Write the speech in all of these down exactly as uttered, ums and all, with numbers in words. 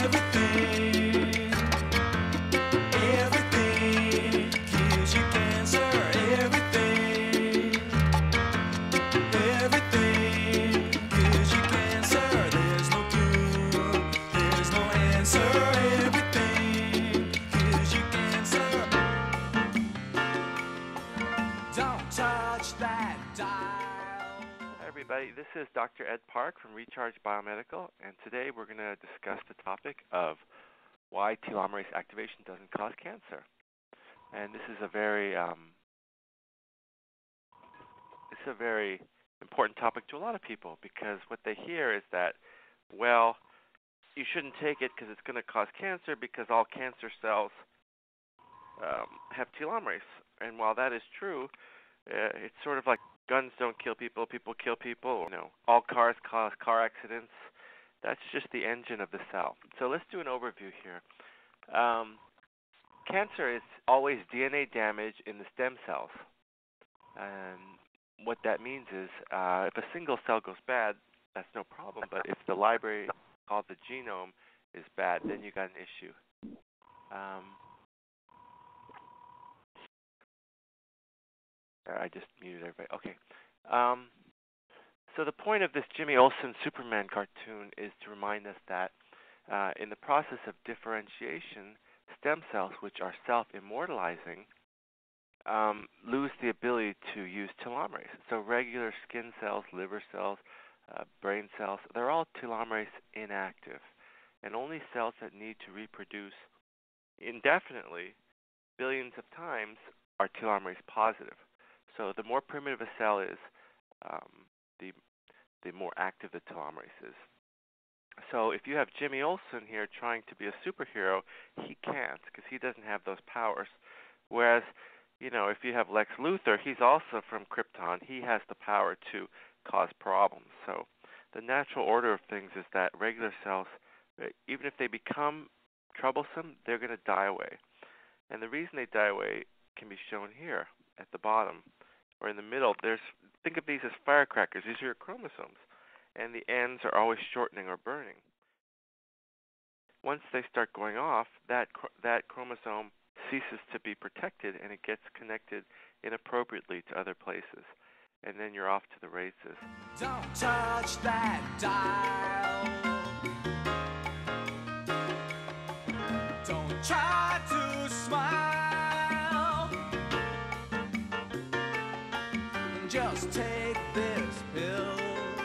everything, everything gives you cancer. Everything, everything gives you cancer. There's no cure, there's no answer. Everything gives you cancer. Don't touch that dial. Hi everybody, this is Doctor Ed Park from Recharge Biomedical, and today we're going to discuss the topic of why telomerase activation doesn't cause cancer. And this is a very, um, it's a very important topic to a lot of people, because what they hear is that, well, you shouldn't take it because it's going to cause cancer because all cancer cells um, have telomerase. And while that is true, uh, it's sort of like guns don't kill people, people kill people. You know, all cars cause car accidents. That's just the engine of the cell. So let's do an overview here. Um, cancer is always D N A damage in the stem cells. And what that means is uh, if a single cell goes bad, that's no problem. But if the library called the genome is bad, then you got an issue. Um, I just muted everybody. Okay. Um, so the point of this Jimmy Olsen Superman cartoon is to remind us that uh, in the process of differentiation, stem cells, which are self-immortalizing, um, lose the ability to use telomerase. So regular skin cells, liver cells, uh, brain cells, they're all telomerase inactive. And only cells that need to reproduce indefinitely, billions of times, are telomerase positive. So the more primitive a cell is, um, the the more active the telomerase is. So if you have Jimmy Olsen here trying to be a superhero, he can't because he doesn't have those powers. Whereas, you know, if you have Lex Luthor, he's also from Krypton. He has the power to cause problems. So the natural order of things is that regular cells, even if they become troublesome, they're going to die away. And the reason they die away can be shown here at the bottom. Or in the middle, there's think of these as firecrackers. These are your chromosomes, and the ends are always shortening or burning. Once they start going off, that that chromosome ceases to be protected, and it gets connected inappropriately to other places, and then you're off to the races. Don't touch that dial. Don't try to smile. Just take this pill.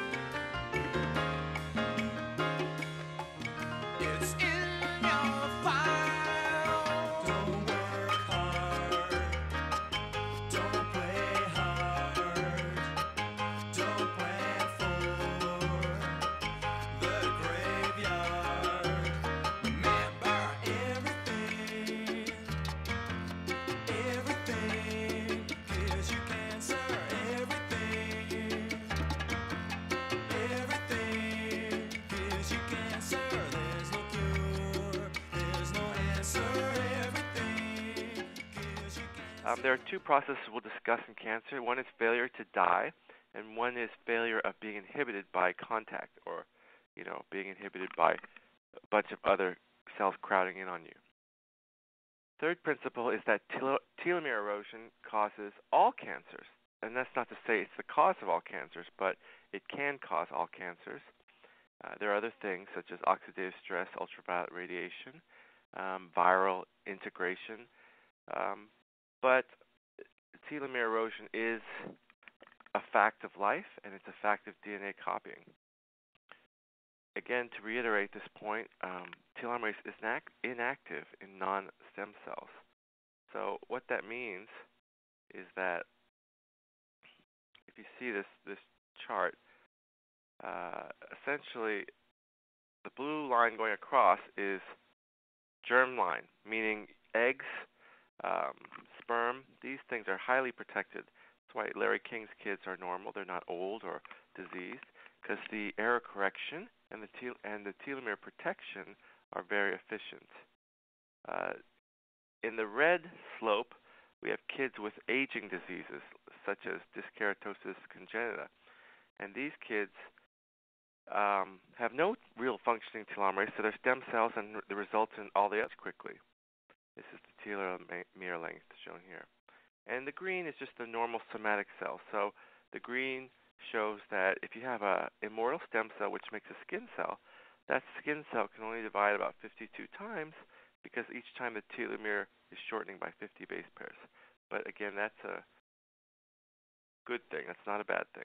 It's in your file. Don't work hard. Don't play hard. Don't plan for the graveyard. Remember everything. Everything gives you cancer. Um, there are two processes we'll discuss in cancer. One is failure to die, and one is failure of being inhibited by contact, or, you know, being inhibited by a bunch of other cells crowding in on you. Third principle is that telo telomere erosion causes all cancers, and that's not to say it's the cause of all cancers, but it can cause all cancers. Uh, there are other things such as oxidative stress, ultraviolet radiation, um, viral integration. Um, But telomere erosion is a fact of life, and it's a fact of D N A copying. Again, to reiterate this point, um, telomerase is inactive in non-stem cells. So what that means is that if you see this, this chart, uh, essentially the blue line going across is germline, meaning eggs, um, sperm, these things are highly protected. That's why Larry King's kids are normal. They're not old or diseased, because the error correction and the tel and the telomere protection are very efficient. Uh, in the red slope, we have kids with aging diseases, such as dyskeratosis congenita. And these kids um, have no real functioning telomerase, so they're stem cells, and the results in all the others quickly. This is the telomere length shown here. And the green is just the normal somatic cell. So the green shows that if you have a immortal stem cell, which makes a skin cell, that skin cell can only divide about fifty-two times because each time the telomere is shortening by fifty base pairs. But again, that's a good thing. That's not a bad thing.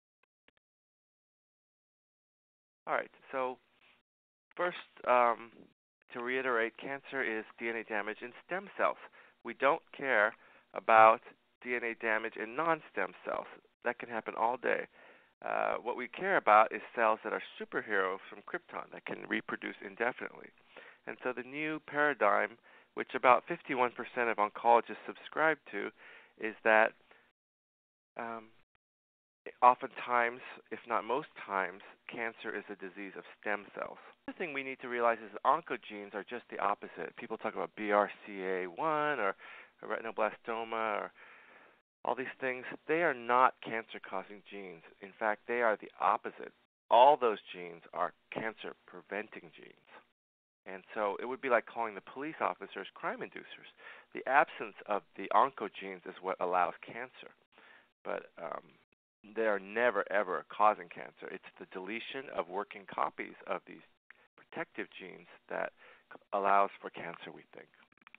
All right, so first, um, to reiterate, cancer is D N A damage in stem cells. We don't care about D N A damage in non-stem cells. That can happen all day. Uh, what we care about is cells that are superheroes from Krypton that can reproduce indefinitely. And so the new paradigm, which about fifty-one percent of oncologists subscribe to, is that um, oftentimes, if not most times, cancer is a disease of stem cells. The thing we need to realize is that oncogenes are just the opposite. People talk about B R C A one or, or retinoblastoma or all these things. They are not cancer-causing genes. In fact, they are the opposite. All those genes are cancer-preventing genes. And so it would be like calling the police officers crime inducers. The absence of the oncogenes is what allows cancer. But um, they are never, ever causing cancer. It's the deletion of working copies of these protective genes that allows for cancer, we think.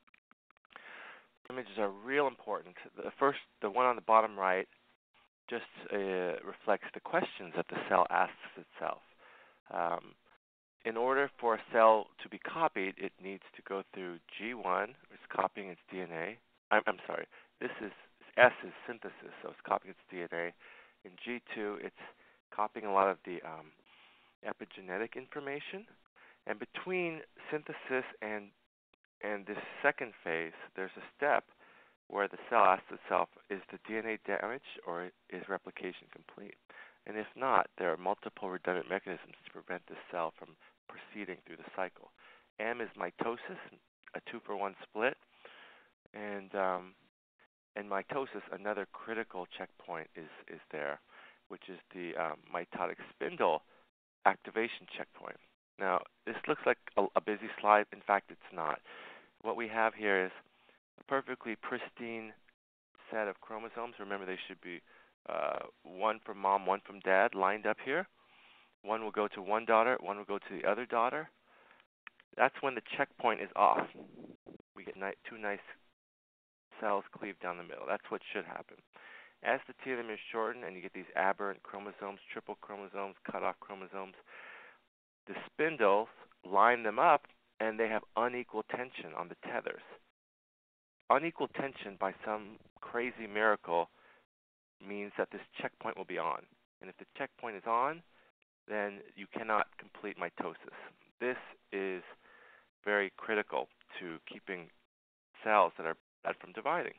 Images are real important. The first, the one on the bottom right, just uh, reflects the questions that the cell asks itself. Um, in order for a cell to be copied, it needs to go through G one, it's copying its D N A. I'm, I'm sorry, this is S is synthesis, so it's copying its D N A. In G two, it's copying a lot of the um, epigenetic information. And between synthesis and and this second phase, there's a step where the cell asks itself, is the D N A damaged or is replication complete? And if not, there are multiple redundant mechanisms to prevent the cell from proceeding through the cycle. M is mitosis, a two for one split. And um, and mitosis, another critical checkpoint is, is there, which is the um, mitotic spindle activation checkpoint. Now, this looks like a, a busy slide. In fact, it's not. What we have here is a perfectly pristine set of chromosomes. Remember, they should be uh, one from mom, one from dad, lined up here. One will go to one daughter, one will go to the other daughter. That's when the checkpoint is off. We get ni- two nice cells cleaved down the middle. That's what should happen. As the telomere is shortened and you get these aberrant chromosomes, triple chromosomes, cut-off chromosomes, the spindles line them up and they have unequal tension on the tethers. Unequal tension, by some crazy miracle, means that this checkpoint will be on. And if the checkpoint is on, then you cannot complete mitosis. This is very critical to keeping cells that are bad from dividing.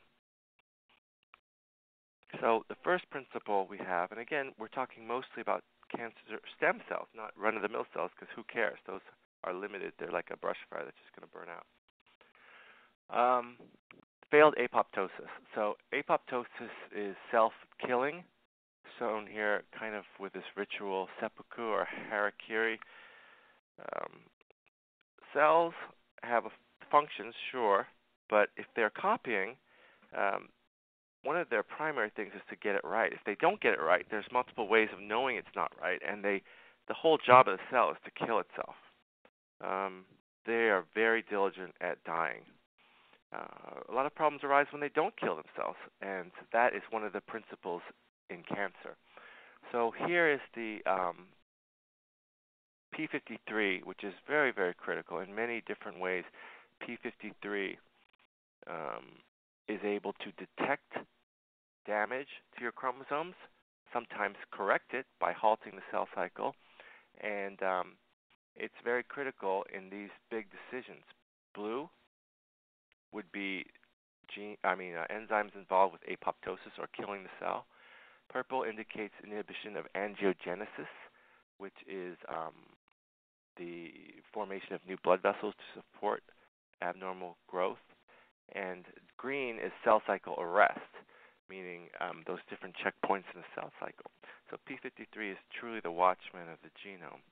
So the first principle we have, and again, we're talking mostly about cancer stem cells, not run-of-the-mill cells, because who cares? Those are limited. They're like a brush fire that's just going to burn out. Um, failed apoptosis. So apoptosis is self-killing, shown here kind of with this ritual seppuku or harakiri. Um, cells have functions, sure, but if they're copying, um, one of their primary things is to get it right. If they don't get it right, there's multiple ways of knowing it's not right, and they, the whole job of the cell is to kill itself. Um, they are very diligent at dying. Uh, a lot of problems arise when they don't kill themselves, and that is one of the principles in cancer. So here is the um, P fifty-three, which is very, very critical in many different ways. P fifty-three um, is able to detect damage to your chromosomes, sometimes correct it by halting the cell cycle, and um, it's very critical in these big decisions. Blue would be gene, I mean uh, enzymes involved with apoptosis or killing the cell. Purple indicates inhibition of angiogenesis, which is um, the formation of new blood vessels to support abnormal growth. And green is cell cycle arrest, meaning um, those different checkpoints in the cell cycle. So P fifty-three is truly the watchman of the genome.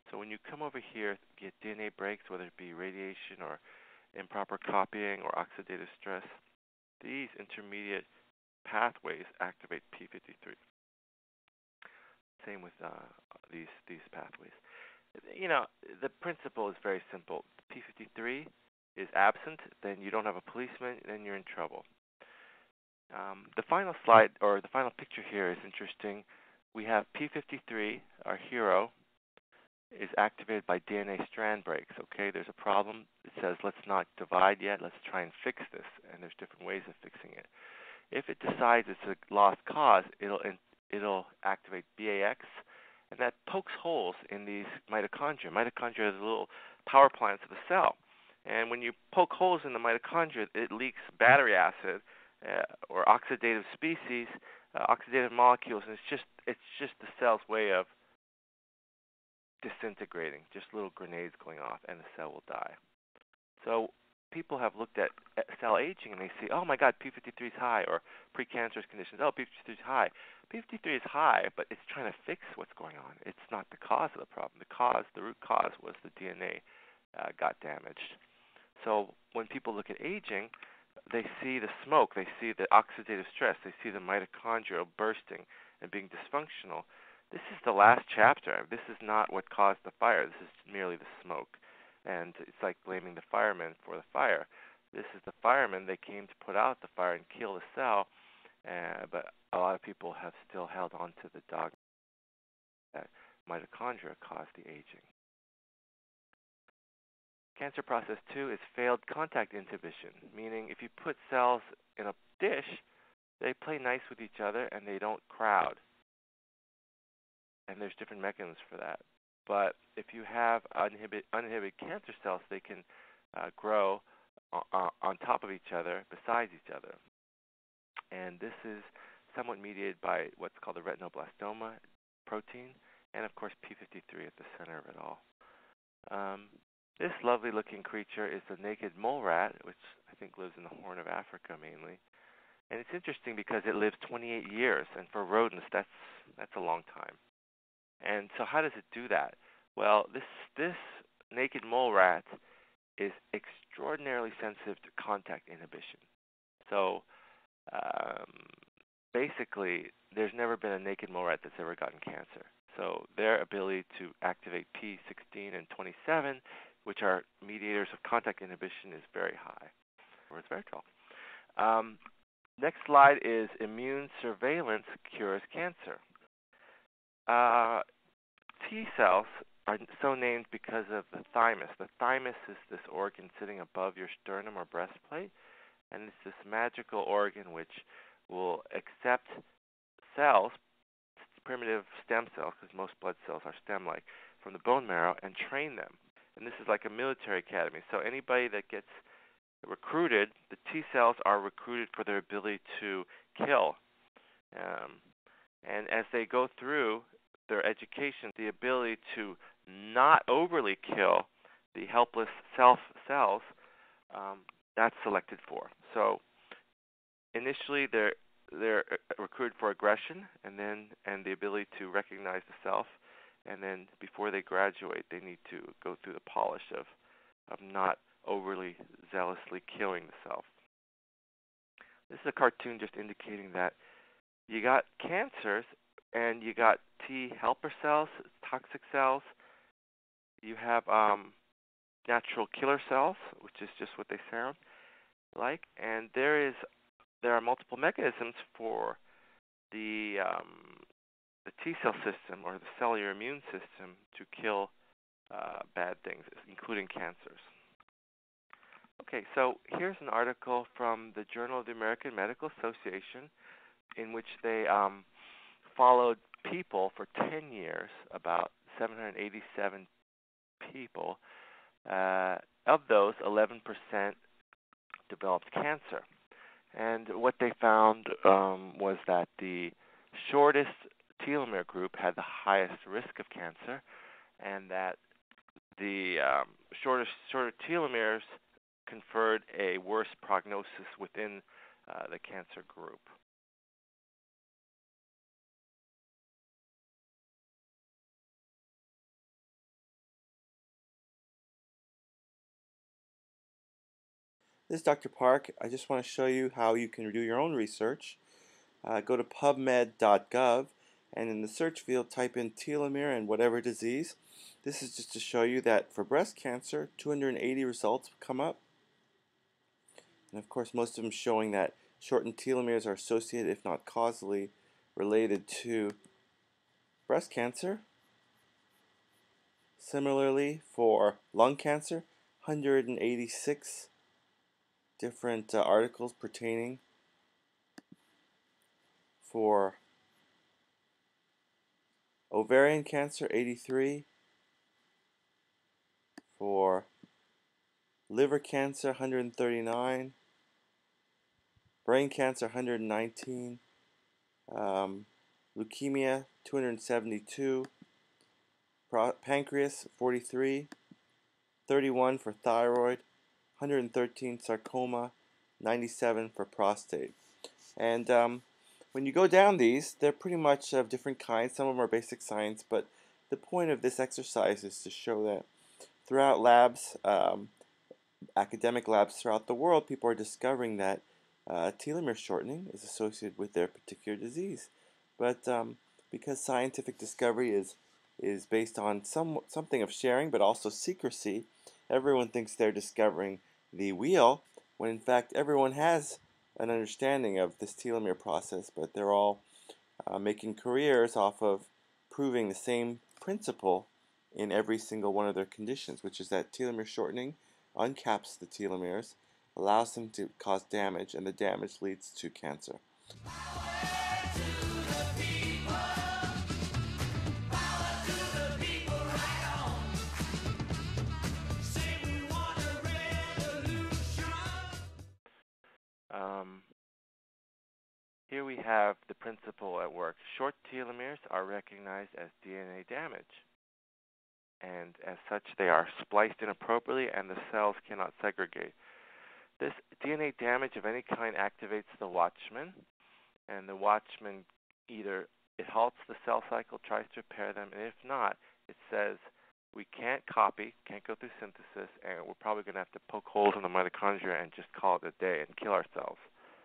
So when you come over here, get D N A breaks, whether it be radiation or improper copying or oxidative stress, these intermediate pathways activate P fifty-three. Same with uh, these these pathways. You know, the principle is very simple. P fifty-three is absent, then you don't have a policeman, then you're in trouble. Um, the final slide, or the final picture here is interesting. We have P fifty-three, our hero, is activated by D N A strand breaks. Okay, there's a problem. It says let's not divide yet. Let's try and fix this, and there's different ways of fixing it. If it decides it's a lost cause, it'll it'll activate B A X, and that pokes holes in these mitochondria. Mitochondria are the little power plants of the cell, and when you poke holes in the mitochondria, it leaks battery acid uh, or oxidative species, uh, oxidative molecules, and it's just it's just the cell's way of disintegrating, just little grenades going off, and the cell will die. So people have looked at cell aging and they see, oh my God, P fifty-three is high, or precancerous conditions, oh, P fifty-three is high. P fifty-three is high, but it's trying to fix what's going on. It's not the cause of the problem. The cause, the root cause was the D N A uh, got damaged. So when people look at aging, they see the smoke, they see the oxidative stress, they see the mitochondria bursting and being dysfunctional. This is the last chapter. This is not what caused the fire. This is merely the smoke. And it's like blaming the firemen for the fire. This is the firemen. They came to put out the fire and kill the cell, uh, but a lot of people have still held on to the dogma that mitochondria caused the aging. Cancer process two is failed contact inhibition, meaning if you put cells in a dish, they play nice with each other and they don't crowd. And there's different mechanisms for that. But if you have uninhibit, uninhibited cancer cells, they can uh, grow uh, on top of each other, besides each other. And this is somewhat mediated by what's called the retinoblastoma protein, and of course P fifty-three at the center of it all. Um, this lovely-looking creature is the naked mole rat, which I think lives in the Horn of Africa mainly. And it's interesting because it lives twenty-eight years, and for rodents, that's that's a long time. And so how does it do that? Well, this this naked mole rat is extraordinarily sensitive to contact inhibition. So um, basically, there's never been a naked mole rat that's ever gotten cancer. So their ability to activate P sixteen and twenty-seven, which are mediators of contact inhibition, is very high, or resveratrol. Um, next slide is immune surveillance cures cancer. Uh, T cells are so named because of the thymus. The thymus is this organ sitting above your sternum or breastplate, and it's this magical organ which will accept cells, primitive stem cells, because most blood cells are stem-like, from the bone marrow and train them. And this is like a military academy. So anybody that gets recruited, the T cells are recruited for their ability to kill. Um, and as they go through their education, the ability to not overly kill the helpless self cells, um, that's selected for. So initially they're they're recruited for aggression, and then and the ability to recognize the self, and then before they graduate, they need to go through the polish of of not overly zealously killing the self. This is a cartoon just indicating that you got cancers and you got T helper cells, toxic cells. You have um, natural killer cells, which is just what they sound like, and there is there are multiple mechanisms for the um, the T cell system or the cellular immune system to kill uh, bad things, including cancers. Okay, so here's an article from the Journal of the American Medical Association in which they um, followed people for ten years, about seven hundred eighty-seven people. Uh, of those, eleven percent developed cancer. And what they found um, was that the shortest telomere group had the highest risk of cancer, and that the um, shortest shorter telomeres conferred a worse prognosis within uh, the cancer group. This is Doctor Park. I just want to show you how you can do your own research. Uh, go to pubmed dot gov and in the search field type in telomere and whatever disease. This is just to show you that for breast cancer, two hundred eighty results come up. And of course, most of them showing that shortened telomeres are associated, if not causally related to breast cancer. Similarly, for lung cancer, one hundred eighty-six different uh, articles pertaining. For ovarian cancer, eighty-three. For liver cancer, one hundred thirty-nine. Brain cancer, one hundred nineteen. Um, leukemia, two hundred seventy-two. Pro pancreas, forty-three. thirty-one for thyroid. one hundred thirteen sarcoma. ninety-seven for prostate. And um, when you go down these, they're pretty much of different kinds. Some of them are basic science, but the point of this exercise is to show that throughout labs, um, academic labs throughout the world, people are discovering that uh, telomere shortening is associated with their particular disease. But um, because scientific discovery is is based on some something of sharing, but also secrecy, everyone thinks they're discovering the wheel, when in fact everyone has an understanding of this telomere process, but they're all uh, making careers off of proving the same principle in every single one of their conditions, which is that telomere shortening uncaps the telomeres, allows them to cause damage, and the damage leads to cancer. Um, here we have the principle at work. Short telomeres are recognized as D N A damage, and as such they are spliced inappropriately and the cells cannot segregate. This D N A damage of any kind activates the watchman, and the watchman either it halts the cell cycle, tries to repair them, and if not, it says we can't copy, can't go through synthesis, and we're probably going to have to poke holes in the mitochondria and just call it a day and kill ourselves.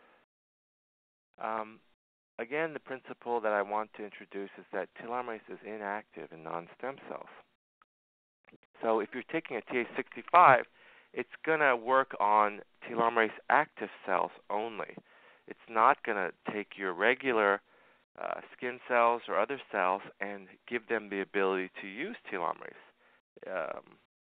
Um, again, the principle that I want to introduce is that telomerase is inactive in non-stem cells. So if you're taking a T H sixty-five, it's going to work on telomerase active cells only. It's not going to take your regular uh, skin cells or other cells and give them the ability to use telomerase. Um,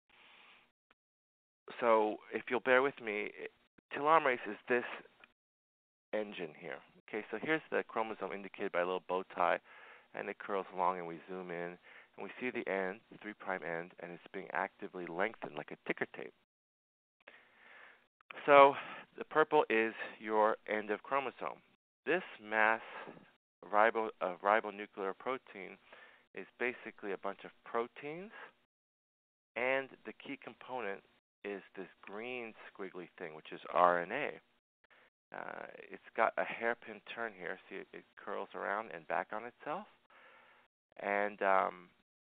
so if you'll bear with me, telomerase is this engine here. Okay, so here's the chromosome indicated by a little bow tie, and it curls along, and we zoom in, and we see the end, the three prime end, and it's being actively lengthened like a ticker tape. So the purple is your end of chromosome. This mass ribo, of ribonuclear protein is basically a bunch of proteins, and the key component is this green squiggly thing, which is R N A. Uh, it's got a hairpin turn here, see it, it curls around and back on itself. And um,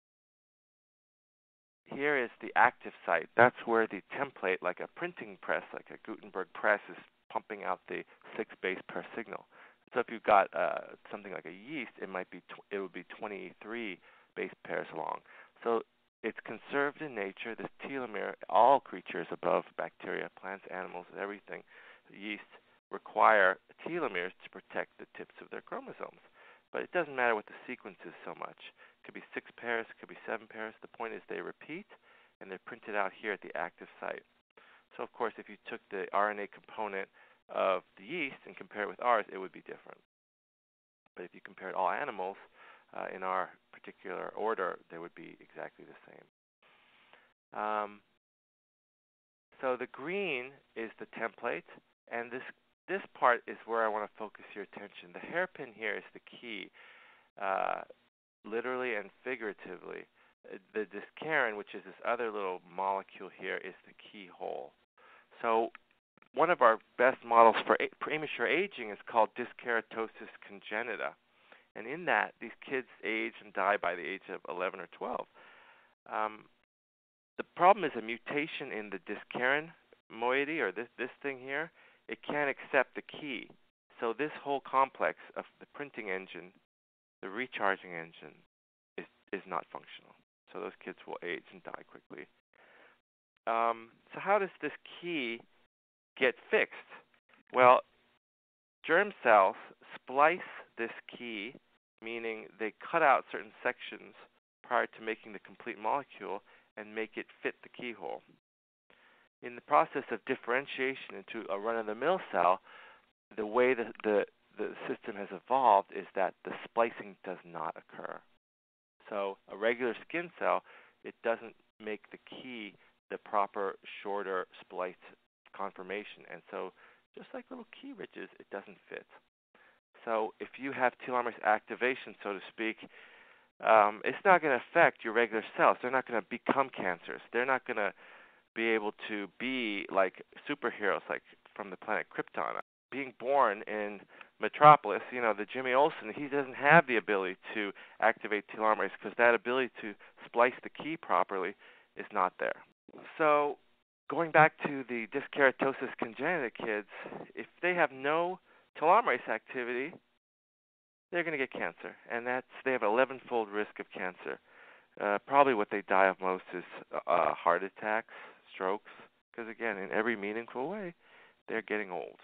here is the active site. That's where the template, like a printing press, like a Gutenberg press, is pumping out the six base pair signal. So if you've got uh, something like a yeast, it might be tw- it would be twenty-three base pairs long. So it's conserved in nature. This telomere, all creatures above bacteria, plants, animals, everything, yeast, require telomeres to protect the tips of their chromosomes. But it doesn't matter what the sequence is so much. It could be six pairs, it could be seven pairs. The point is they repeat, and they're printed out here at the active site. So, of course, if you took the R N A component of the yeast and compare it with ours, it would be different. But if you compared all animals uh, in our particular order, they would be exactly the same. Um, so the green is the template, and this this part is where I want to focus your attention. The hairpin here is the key, uh, literally and figuratively. The discarin, which is this other little molecule here, is the keyhole. So one of our best models for a- premature aging is called dyskeratosis congenita. And in that, these kids age and die by the age of eleven or twelve. Um, the problem is a mutation in the discarin moiety, or this, this thing here, it can't accept the key. So this whole complex of the printing engine, the recharging engine, is, is not functional. So those kids will age and die quickly. Um, so how does this key get fixed? Well, germ cells splice this key, meaning they cut out certain sections prior to making the complete molecule and make it fit the keyhole. In the process of differentiation into a run-of-the-mill cell, the way that the, the system has evolved is that the splicing does not occur. So a regular skin cell, it doesn't make the key the proper, shorter spliced conformation. And so just like little key ridges, it doesn't fit. So if you have telomerase activation, so to speak, um, it's not going to affect your regular cells. They're not going to become cancers. They're not going to be able to be like superheroes, like from the planet Krypton. Being born in Metropolis, you know, the Jimmy Olsen, he doesn't have the ability to activate telomerase because that ability to splice the key properly is not there. So going back to the dyskeratosis congenita kids, if they have no telomerase activity, they're going to get cancer, and that's they have an eleven-fold risk of cancer. Uh, probably what they die of most is uh, heart attacks, strokes, because again, in every meaningful way, they're getting old.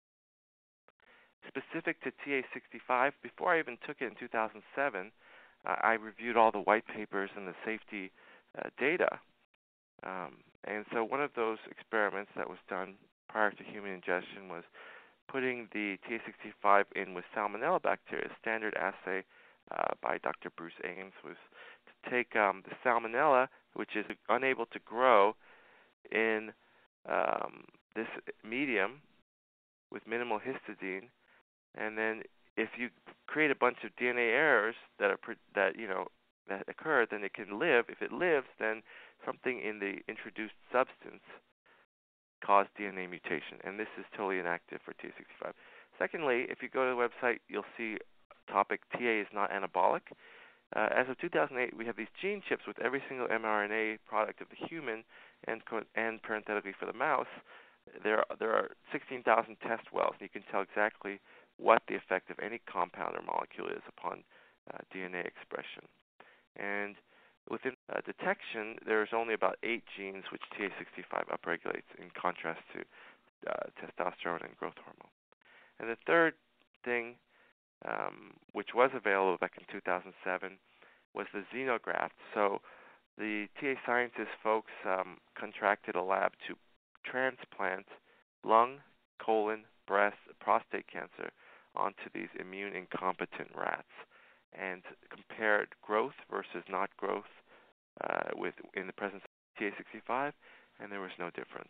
Specific to T A sixty-five, before I even took it in two thousand seven, uh, I reviewed all the white papers and the safety uh, data. Um, and so one of those experiments that was done prior to human ingestion was putting the T A sixty-five in with salmonella bacteria. Standard assay uh, by Doctor Bruce Ames was to take um, the salmonella, which is unable to grow in um, this medium with minimal histidine, and then if you create a bunch of D N A errors that are that you know that occur, then it can live. If it lives, then something in the introduced substance caused D N A mutation, and this is totally inactive for T A sixty-five. Secondly, if you go to the website, you'll see topic T A is not anabolic. Uh, as of two thousand eight, we have these gene chips with every single mRNA product of the human, and and parenthetically for the mouse. There are, there are sixteen thousand test wells, and you can tell exactly what the effect of any compound or molecule is upon uh, D N A expression. And within uh, detection, there's only about eight genes which T A sixty-five upregulates, in contrast to uh, testosterone and growth hormone. And the third thing, um, which was available back in two thousand seven, was the xenograft. So the T A Sciences folks um, contracted a lab to transplant lung, colon, breast, prostate cancer onto these immune incompetent rats, and compared growth versus not growth uh, with in the presence of T A sixty-five, and there was no difference.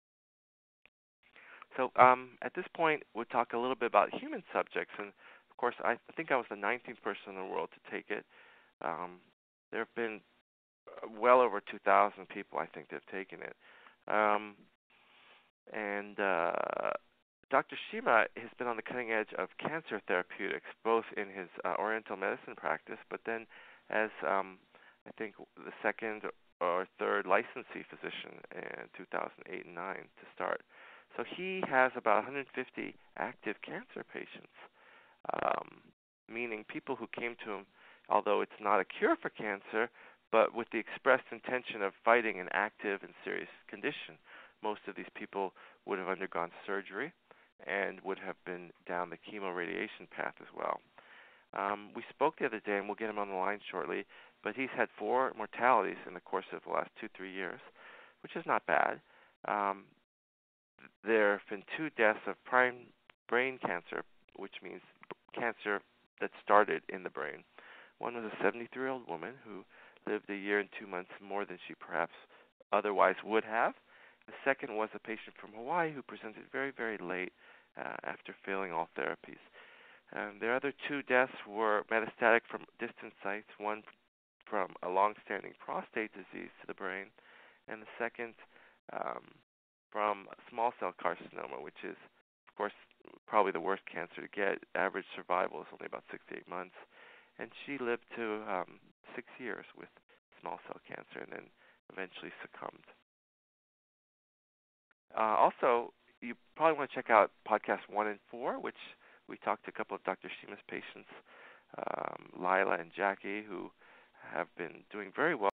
So um, at this point, we'll talk a little bit about human subjects, and of course, I, I think I was the nineteenth person in the world to take it. Um, there have been well over two thousand people, I think, that have taken it. Um, and uh, Doctor Shima has been on the cutting edge of cancer therapeutics, both in his uh, Oriental medicine practice, but then as um, I think the second or third licensee physician in two thousand eight and nine to start. So he has about one hundred fifty active cancer patients, um, meaning people who came to him, although it's not a cure for cancer, but with the expressed intention of fighting an active and serious condition. Most of these people would have undergone surgery and would have been down the chemoradiation path as well. Um, we spoke the other day, and we'll get him on the line shortly, but he's had four mortalities in the course of the last two, three years, which is not bad. Um, there have been two deaths of prime brain cancer, which means cancer that started in the brain. One was a seventy-three-year-old woman who lived a year and two months more than she perhaps otherwise would have. The second was a patient from Hawaii who presented very, very late uh, after failing all therapies. Um, the other two deaths were metastatic from distant sites, one from a long-standing prostate disease to the brain, and the second um, from small cell carcinoma, which is, of course, probably the worst cancer to get. Average survival is only about six to eight months. And she lived to um, six years with small cell cancer and then eventually succumbed. Uh, also, you probably want to check out podcast one and four, which we talked to a couple of Doctor Shima's patients, um, Lila and Jackie, who have been doing very well.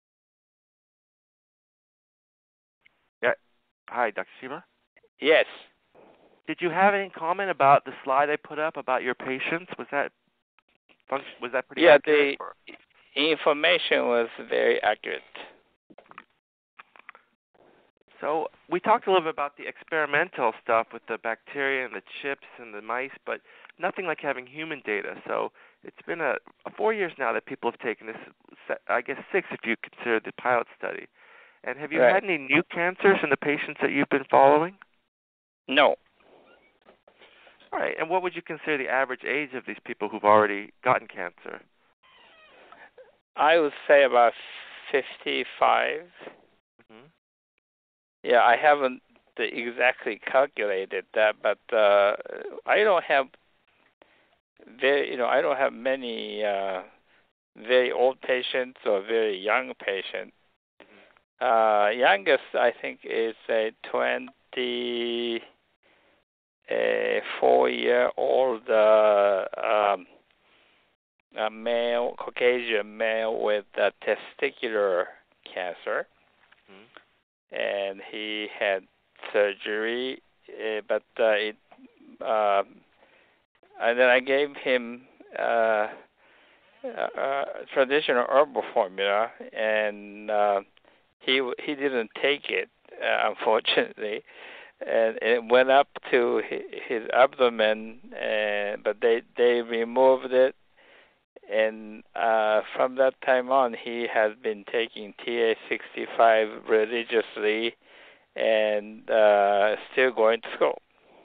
Yeah. Hi, Doctor Shima. Yes. Did you have any comment about the slide I put up about your patients? Was that function, was that pretty Yeah, accurate? the Or? information was very accurate. So we talked a little bit about the experimental stuff with the bacteria and the chips and the mice, but nothing like having human data. So it's been a, a four years now that people have taken this, I guess six if you consider the pilot study. And have you Right. had any new cancers in the patients that you've been following? No. All right. And what would you consider the average age of these people who've already gotten cancer? I would say about fifty-five. Mm-hmm. Yeah, I haven't exactly calculated that, but uh, I don't have very, you know, I don't have many uh, very old patients or very young patients. Uh, youngest, I think, is a twenty-four-year-old uh, um, a male, Caucasian male with uh, testicular cancer. Mm-hmm. And he had surgery, uh, but uh, it, uh, and then I gave him uh, uh, uh, traditional herbal formula, and uh, he he didn't take it, uh, unfortunately, and it went up to his, his abdomen, uh, but they they removed it. And uh, from that time on, he has been taking T A sixty-five religiously and uh, still going to school.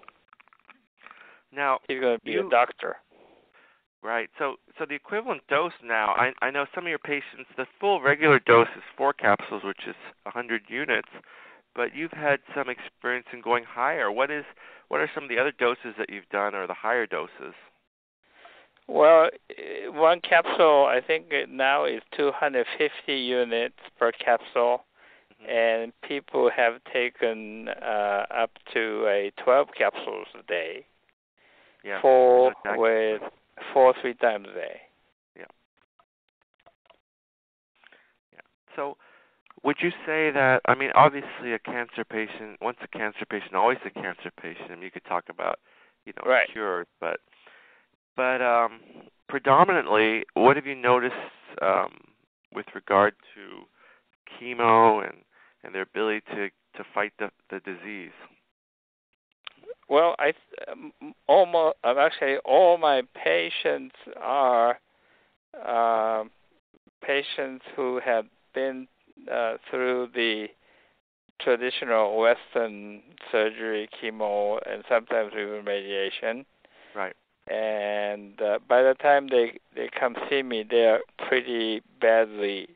Now, He's going to be you, a doctor. right. So so the equivalent dose now, I, I know some of your patients, the full regular dose is four capsules, which is one hundred units, but you've had some experience in going higher. What is what are some of the other doses that you've done or the higher doses? Well, uh, one capsule, I think it now is two hundred fifty units per capsule, mm-hmm. and people have taken uh, up to a twelve capsules a day. Yeah. Four with four three times a day. Yeah. Yeah. So, would you say that? I mean, obviously, a cancer patient, once a cancer patient, always a cancer patient. I mean, you could talk about, you know, right. cures, but. But um, predominantly, what have you noticed um, with regard to chemo and, and their ability to, to fight the, the disease? Well, I um, almost actually all my patients are uh, patients who have been uh, through the traditional Western surgery, chemo, and sometimes even radiation. Right. And uh, by the time they, they come see me, they're pretty badly,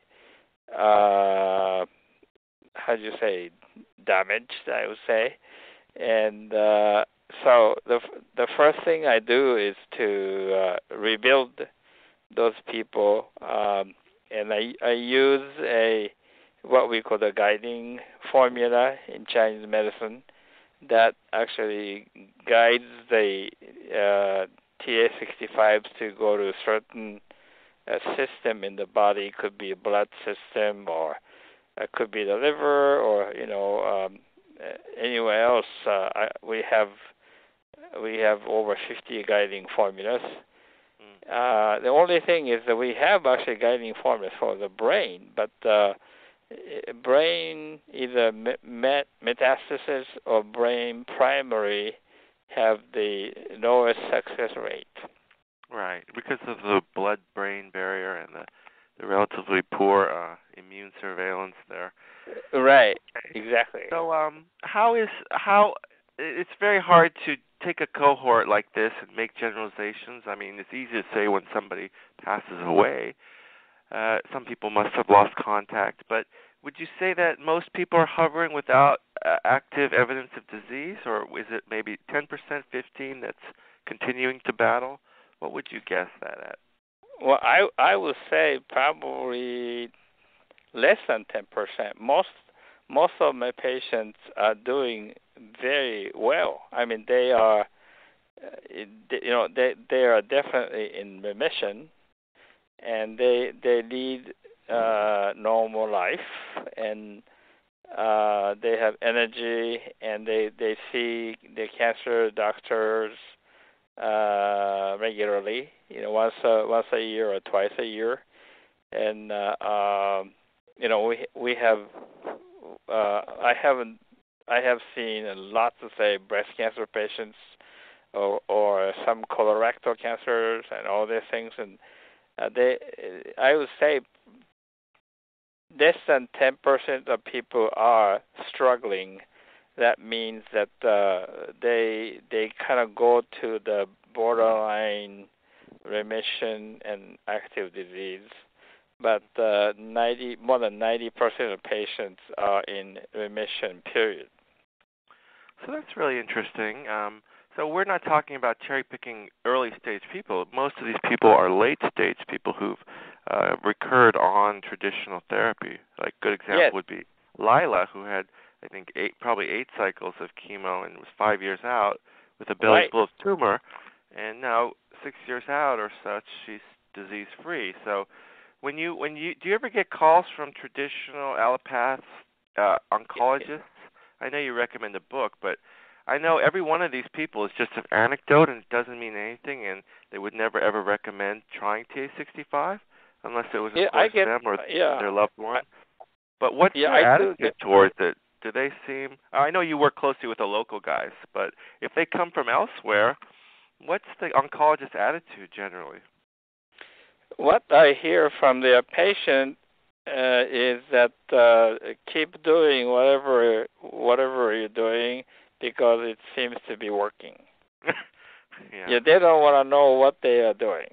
uh, how do you say, damaged, I would say. And uh, so the the first thing I do is to uh, rebuild those people, um, and I I use a what we call the guiding formula in Chinese medicine that actually guides the uh, T A sixty-fives to go to a certain uh, system in the body. It could be a blood system, or it could be the liver, or you know um, anywhere else. Uh, I, we have we have over fifty guiding formulas. Uh, the only thing is that we have actually guiding formulas for the brain, but uh, brain either met metastasis or brain primary have the lowest success rate. Right, because of the blood-brain barrier and the, the relatively poor uh, immune surveillance there. Right, exactly. So, um, how is how? It's very hard to take a cohort like this and make generalizations. I mean, it's easy to say when somebody passes away. Uh, some people must have lost contact, but would you say that most people are hovering without uh, active evidence of disease, or is it maybe ten percent, fifteen that's continuing to battle? What would you guess that at? Well, I I would say probably less than ten percent. Most most of my patients are doing very well. I mean, they are, uh, you know, they they are definitely in remission, and they they lead uh, normal life, and uh, they have energy, and they they see the cancer doctors uh, regularly, you know, once a, once a year or twice a year, and uh, um, you know, we we have uh, I haven't I have seen a lot to say breast cancer patients or or some colorectal cancers and all these things, and uh, they I would say less than ten percent of people are struggling. That means that uh, they they kind of go to the borderline remission and active disease, but uh, ninety more than ninety percent of patients are in remission. Period. So that's really interesting. Um, so we're not talking about cherry picking early stage people. Most of these people are late stage people who've uh, recurred on traditional therapy. Like good example Yes. would be Lila, who had I think eight, probably eight cycles of chemo and was five years out with a Bell's Right. Blues tumor, and now six years out or such, she's disease free. So, when you when you do you ever get calls from traditional allopaths, uh, oncologists? I know you recommend a book, but I know every one of these people is just an anecdote and it doesn't mean anything, and they would never ever recommend trying T A sixty-five unless it was of Yeah, I course get- them or yeah. their loved one. But what's Yeah, your I do attitude get- towards it? Do they seem? I know you work closely with the local guys, but if they come from elsewhere, what's the oncologist's attitude generally? What I hear from their patient uh, is that uh, keep doing whatever whatever you're doing because it seems to be working. yeah. Yeah, they don't want to know what they are doing.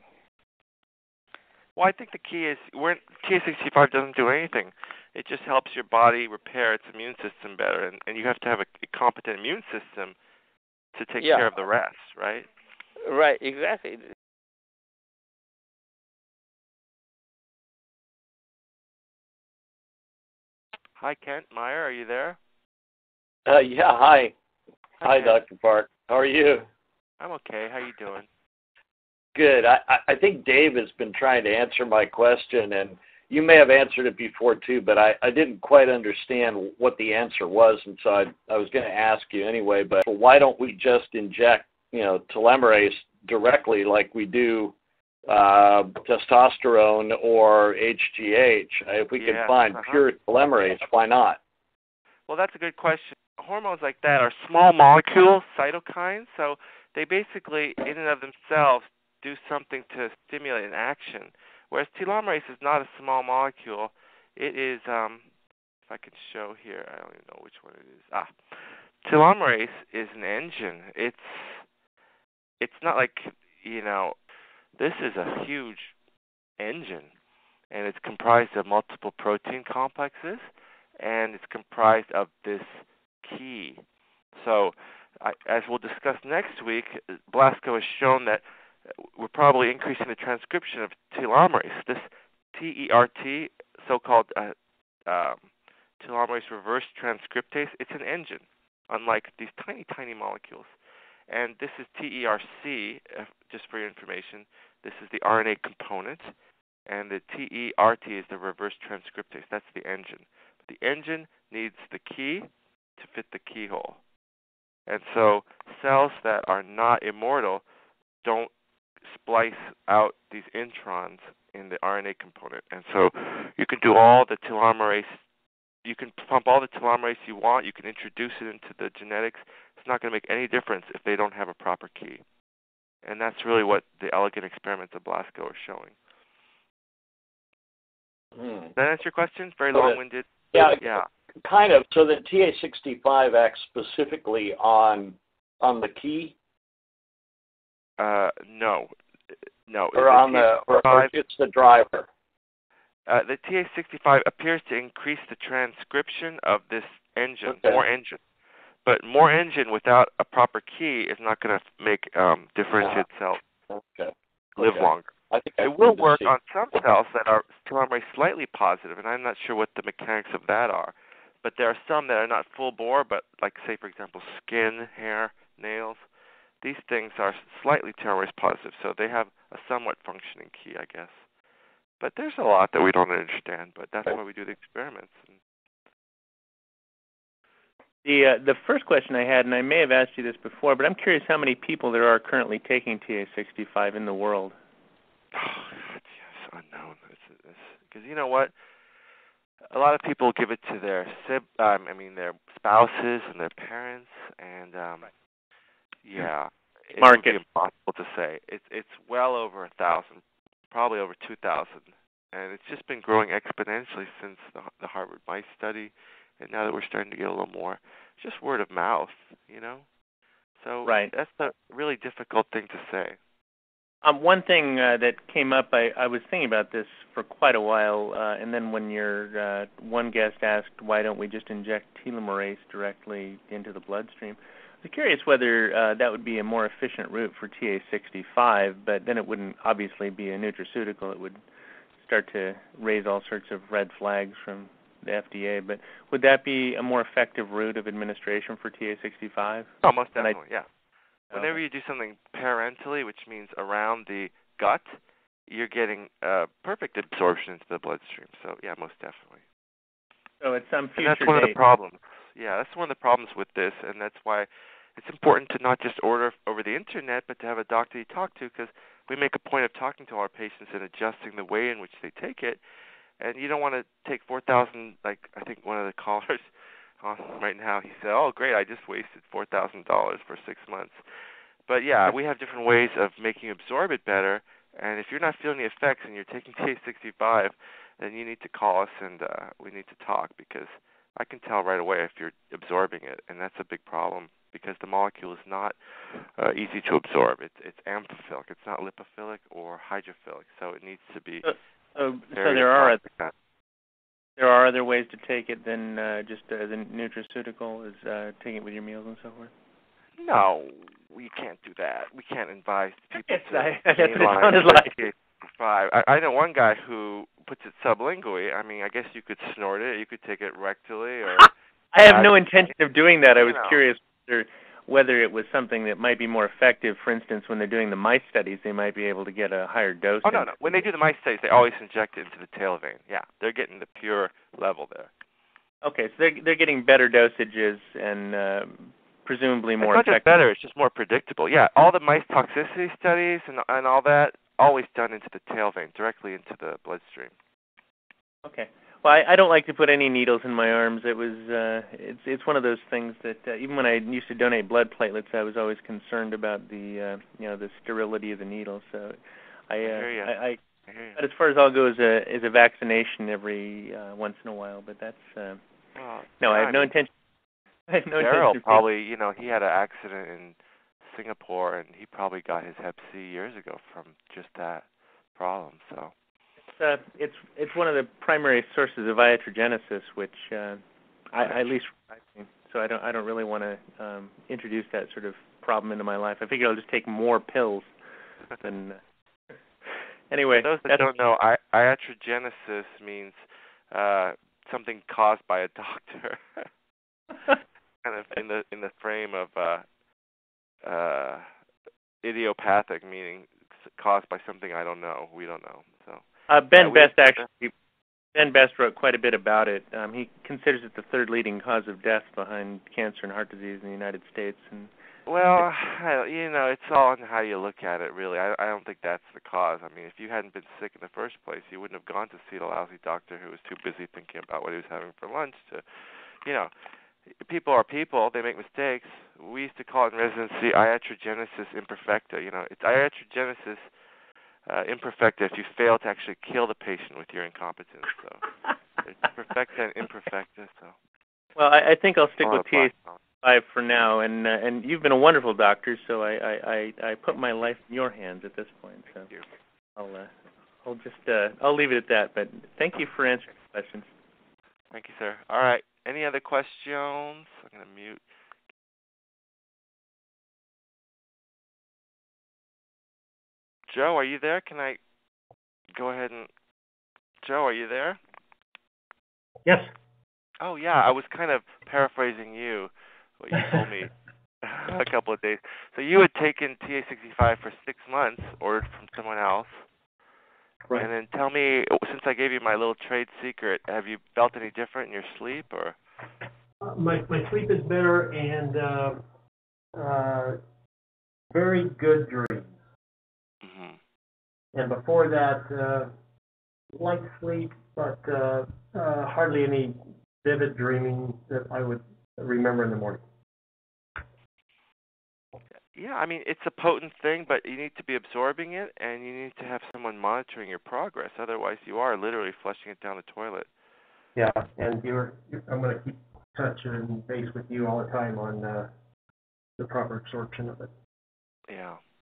Well, I think the key is we're, T A sixty-five doesn't do anything. It just helps your body repair its immune system better, and, and you have to have a, a competent immune system to take Yeah. care of the rest, right? Right, exactly. Hi, Kent Meyer, are you there? Uh, yeah, hi. Hi, Kent. Doctor Park. How are you? I'm okay. How you doing? Good. I, I think Dave has been trying to answer my question, and you may have answered it before too, but I, I didn't quite understand what the answer was, and so I, I was going to ask you anyway, but why don't we just inject, you know, telomerase directly like we do uh, testosterone or H G H? If we Yeah, can find uh-huh. pure telomerase, why not? Well, that's a good question. Hormones like that are small molecule cytokines, so they basically, in and of themselves, do something to stimulate an action. Whereas telomerase is not a small molecule. It is, um, if I can show here, I don't even know which one it is. Ah, telomerase is an engine. It's, it's not like, you know, this is a huge engine, and it's comprised of multiple protein complexes, and it's comprised of this key. So, I, as we'll discuss next week, Blasco has shown that we're probably increasing the transcription of telomerase. This T E R T, so-called uh, um, telomerase reverse transcriptase, it's an engine, unlike these tiny, tiny molecules. And this is T E R C, uh, just for your information. This is the R N A component, and the T E R T is the reverse transcriptase. That's the engine. But the engine needs the key to fit the keyhole. And so cells that are not immortal don't splice out these introns in the R N A component. And so you can do all the telomerase, you can pump all the telomerase you want, you can introduce it into the genetics. It's not going to make any difference if they don't have a proper key. And that's really what the elegant experiments of Blasco are showing. Hmm. Does that answer your question? Very Okay. long-winded. Yeah, Yeah. kind of. So that T A sixty-five acts specifically on on the key, Uh, no. No. or on the, or, or it's the driver. Uh, the T A sixty-five appears to increase the transcription of this engine, Okay. more engine. But more engine without a proper key is not going to make um, differentiate cells Okay. live Okay. longer. I think I It will need to work see. on some cells that are telomerase slightly positive, and I'm not sure what the mechanics of that are. but there are some that are not full bore, but like, say, for example, skin, hair, nails. These things are slightly telomerase positive, so they have a somewhat functioning key, I guess. But there's a lot that we don't understand, but that's why we do the experiments. The uh, the first question I had, and I may have asked you this before, but I'm curious how many people there are currently taking T A sixty-five in the world. Oh, it's unknown. Because you know what? A lot of people give it to their sib, um, I mean, their spouses and their parents, and um, yeah, it Market. would be impossible to say. It's it's well over a thousand, probably over two thousand, and it's just been growing exponentially since the, the Harvard mice study, and now that we're starting to get a little more, just word of mouth, you know. So right. That's a really difficult thing to say. Um, one thing uh, that came up, I, I was thinking about this for quite a while, uh, and then when your uh, one guest asked, why don't we just inject telomerase directly into the bloodstream, I was curious whether uh, that would be a more efficient route for T A sixty-five, but then it wouldn't obviously be a nutraceutical. It would start to raise all sorts of red flags from the F D A. But would that be a more effective route of administration for T A sixty-five? Oh, most definitely, I, yeah. Whenever okay. you do something parentally, which means around the gut, you're getting uh, perfect absorption into the bloodstream. So, yeah, most definitely. So at some future and that's one date. of the problems. Yeah, that's one of the problems with this, and that's why it's important to not just order over the Internet, but to have a doctor you talk to, because we make a point of talking to our patients and adjusting the way in which they take it. And you don't want to take four thousand, like I think one of the callers on right now, he said, oh, great, I just wasted four thousand dollars for six months. But, yeah, we have different ways of making you absorb it better, and if you're not feeling the effects and you're taking T A sixty-five, then you need to call us and uh, we need to talk, because I can tell right away if you're absorbing it, and that's a big problem because the molecule is not uh, easy to absorb. It's, it's amphiphilic. It's not lipophilic or hydrophilic, so it needs to be So, so, so very there are other, there are other ways to take it than uh, just as a nutraceutical, is uh, taking it with your meals and so forth? No, we can't do that. We can't advise people Yes, to I, that's what it mainline sounded like. T A sixty-five. I, I know one guy who puts it sublingually. I mean, I guess you could snort it. You could take it rectally, or I have no uh, intention of doing that. I was you know. curious whether, whether it was something that might be more effective. For instance, when they're doing the mice studies, they might be able to get a higher dose. Oh, no, no. When they do the mice studies, they always inject it into the tail vein. Yeah, they're getting the pure level there. Okay, so they're, they're getting better dosages and uh, presumably more it's not effective. just better, it's just more predictable. Yeah, all the mice toxicity studies and and all that, always done into the tail vein, directly into the bloodstream. Okay. Well, I, I don't like to put any needles in my arms. It was uh, it's it's one of those things that uh, even when I used to donate blood platelets, I was always concerned about the uh, you know the sterility of the needle. So I uh, I hear you. I, I, I hear you. but as far as I'll go, is a is a vaccination every uh, once in a while. But that's uh, well, no, yeah, I have I no mean, intention. I have no Daryl intention of probably, you know, he had an accident in Singapore, and he probably got his Hep C years ago from just that problem. So It's, uh, it's it's one of the primary sources of iatrogenesis, which uh, I, I at least so I don't I don't really want to um, introduce that sort of problem into my life. I figure I'll just take more pills. Than, uh, anyway, for those that don't know, I, iatrogenesis means uh, something caused by a doctor. Kind of in the in the frame of uh, uh, idiopathic, meaning caused by something I don't know. We don't know. So uh, Ben uh, Best actually Ben Best wrote quite a bit about it. Um, he considers it the third leading cause of death behind cancer and heart disease in the United States. And well, I, you know, it's all in how you look at it. Really, I, I don't think that's the cause. I mean, if you hadn't been sick in the first place, you wouldn't have gone to see the lousy doctor who was too busy thinking about what he was having for lunch to, you know. People are people. They make mistakes. We used to call it in residency iatrogenesis imperfecta. You know, it's iatrogenesis uh, imperfecta if you fail to actually kill the patient with your incompetence. So it's perfecta and imperfecta. So well, I, I think I'll stick I'll with T A five for now. And uh, and you've been a wonderful doctor, so I, I, I, I put my life in your hands at this point. So thank you. I'll uh, I'll just uh, I'll leave it at that. But thank you for answering the questions. Thank you, sir. All right. Any other questions? I'm going to mute. Joe, are you there? Can I go ahead and... Joe, are you there? Yes. Oh, yeah, I was kind of paraphrasing you, what you told me a couple of days. So you had taken T A sixty-five for six months, ordered from someone else. Right. And then tell me, since I gave you my little trade secret, have you felt any different in your sleep, or? Uh, my my sleep is better and uh, uh, very good dreams. Mm-hmm. And before that, uh, light sleep, but uh, uh, hardly any vivid dreaming that I would remember in the morning. Yeah, I mean, it's a potent thing, but you need to be absorbing it, and you need to have someone monitoring your progress. Otherwise, you are literally flushing it down the toilet. Yeah, and you're, you're I'm going to keep touch and base with you all the time on uh, the proper absorption of it. Yeah.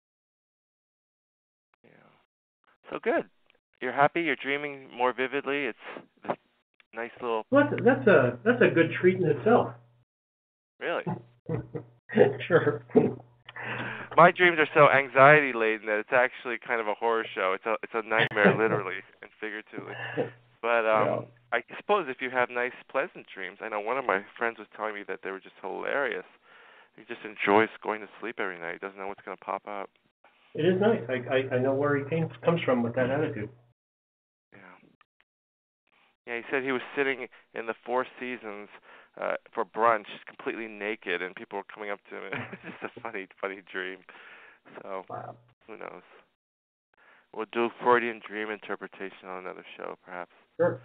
Yeah. So good. You're happy. You're dreaming more vividly. It's this nice little. Well, that's, that's a that's a good treat in itself. Really. Sure. My dreams are so anxiety laden that it's actually kind of a horror show. It's a it's a nightmare, literally and figuratively. But um, Yeah. I suppose if you have nice, pleasant dreams, I know one of my friends was telling me that they were just hilarious. He just enjoys going to sleep every night. He doesn't know what's going to pop up. It is nice. I, I, I know where he came, comes from with that attitude. Yeah. Yeah, he said he was sitting in the Four Seasons uh, for brunch, completely naked, and people were coming up to him. It's just a funny, funny dream. So, Wow. who knows? We'll do Freudian dream interpretation on another show, perhaps. Sure.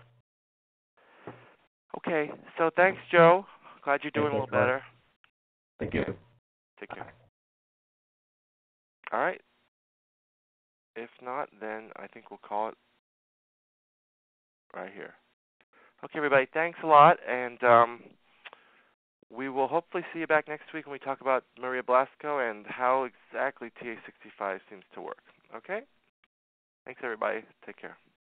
Okay, so thanks, Joe. Glad you're doing Thanks, a little Mark. better. Thank you. Take care. All right. If not, then I think we'll call it right here. Okay, everybody, thanks a lot, and um, we will hopefully see you back next week when we talk about Maria Blasco and how exactly T A sixty-five seems to work. Okay? Thanks, everybody. Take care.